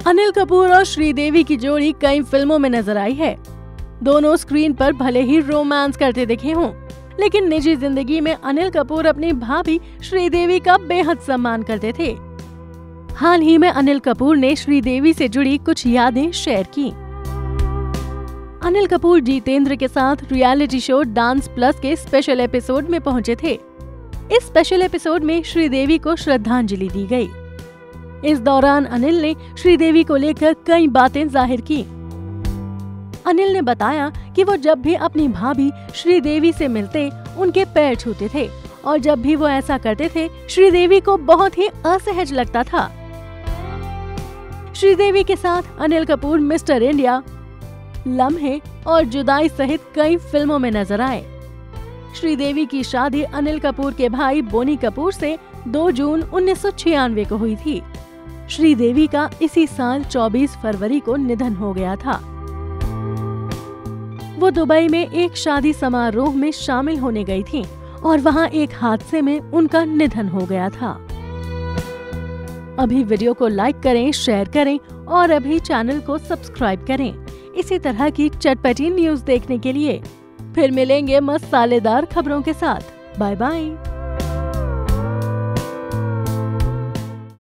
अनिल कपूर और श्रीदेवी की जोड़ी कई फिल्मों में नजर आई है। दोनों स्क्रीन पर भले ही रोमांस करते दिखे हों, लेकिन निजी जिंदगी में अनिल कपूर अपनी भाभी श्रीदेवी का बेहद सम्मान करते थे। हाल ही में अनिल कपूर ने श्रीदेवी से जुड़ी कुछ यादें शेयर की। अनिल कपूर जितेंद्र के साथ रियलिटी शो डांस प्लस के स्पेशल एपिसोड में पहुंचे थे। इस स्पेशल एपिसोड में श्रीदेवी को श्रद्धांजलि दी गई। इस दौरान अनिल ने श्रीदेवी को लेकर कई बातें जाहिर की। अनिल ने बताया कि वो जब भी अपनी भाभी श्रीदेवी से मिलते उनके पैर छूते थे और जब भी वो ऐसा करते थे श्रीदेवी को बहुत ही असहज लगता था। श्रीदेवी के साथ अनिल कपूर मिस्टर इंडिया, लम्हे और जुदाई सहित कई फिल्मों में नजर आए। श्रीदेवी की शादी अनिल कपूर के भाई बोनी कपूर से 2 जून 1996 को हुई थी। श्रीदेवी का इसी साल 24 फरवरी को निधन हो गया था। वो दुबई में एक शादी समारोह में शामिल होने गई थी और वहां एक हादसे में उनका निधन हो गया था। अभी वीडियो को लाइक करें, शेयर करें और अभी चैनल को सब्सक्राइब करें इसी तरह की चटपटी न्यूज देखने के लिए। फिर मिलेंगे मसालेदार खबरों के साथ। Bye bye.